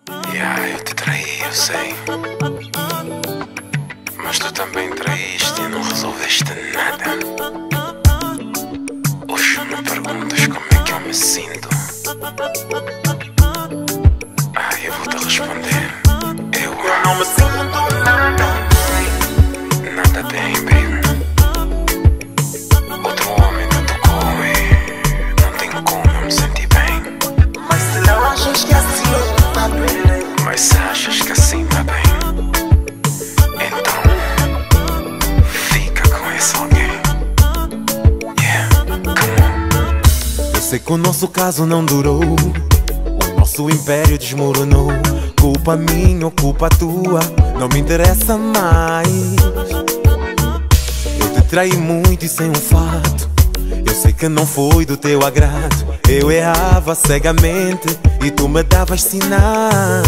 Eu te traí, eu sei. Mas tu também traíste e não resolveste nada. Hoje me perguntas como é que eu me sinto. Eu vou te responder. Eu não me sinto nada bem. Nada bem, baby. Outro homem me tocou e não tenho como eu me sentir bem. Mas se não achas que assim tá bem, mas se achas que assim tá bem, então fica com esse alguém. Come on. Eu sei que o nosso caso não durou, o nosso império desmoronou. Culpa minha ou culpa tua, não me interessa mais. Eu te traí muito e sem um fato. Eu sei que não foi do teu agrado. Eu errava cegamente e tu me davas sinais.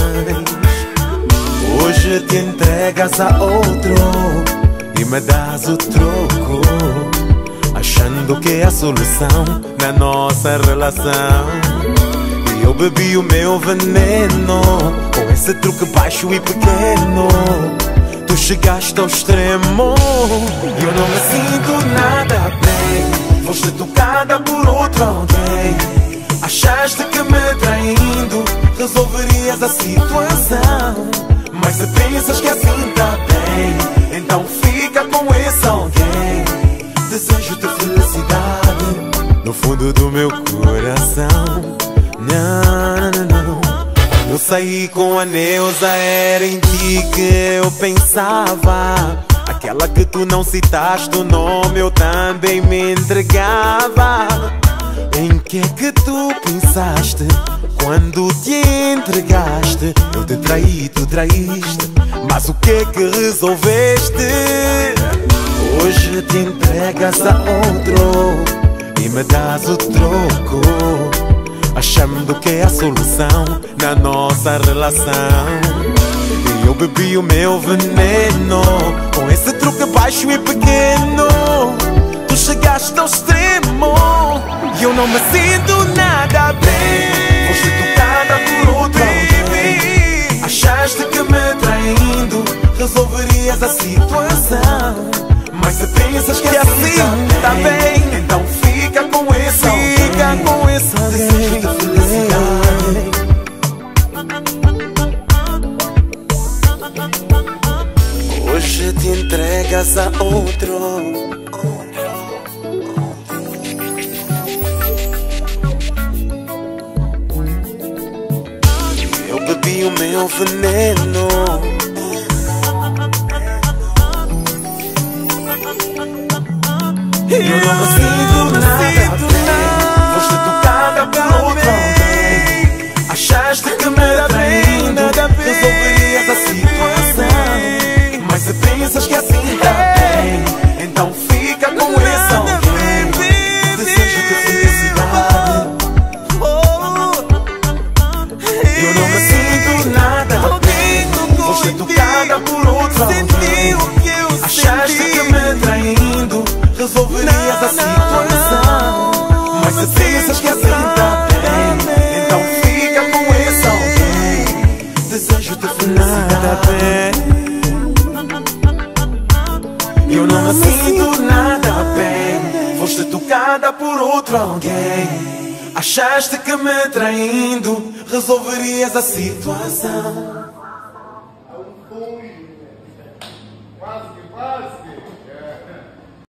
Hoje te entregas a outro e me das o troco, achando que é a solução na nossa relação. E eu bebi o meu veneno com esse truque baixo e pequeno. Tu chegaste ao extremo e eu não me sinto nada bem. Foste tocada por outro alguém. Achaste que me traindo resolverias a situação. Mas se pensas que assim tá bem, então fica com esse alguém. Desejo-te felicidade no fundo do meu coração. Não, não, não. Eu saí com a Neuza, era em ti que eu pensava. Aquela que tu não citaste o nome, eu também me entregava. Em que é que tu pensaste quando te entregaste? Eu te traí, tu traíste, mas o que é que resolveste? Hoje te entregas a outro e me das o troco, achando que é a solução na nossa relação. E eu bebi o meu veneno com esse truque baixo e pequeno. Tu chegaste ao extremo e eu não me sinto nada bem. Foste tocada por outro alguém. Achaste que me traindo resolverias a situação. Mas se pensas que assim tá bem, então fica com esse alguém. Fica com esse alguém. Desejo-te felicidade. Hoje te entregas a outro. Eu bebi o meu veneno. Eu não me sinto nada bem. Foste tocada por outro alguém. Achaste que me traindo resolverias a situação. Mas se pensas que assim tá bem, então fica com esse alguém. Desejo-te felicidade. Eu não me sinto nada bem. Foste tocada por outro alguém. Achaste que me traindo resolverias a situação. Mas se pensas que assim tá bem, então fica com esse alguém. Desejo-te felicidade. Eu não me sinto nada bem. Foste tocada por outro alguém. Achaste que me traindo resolverias a situação. Quase que.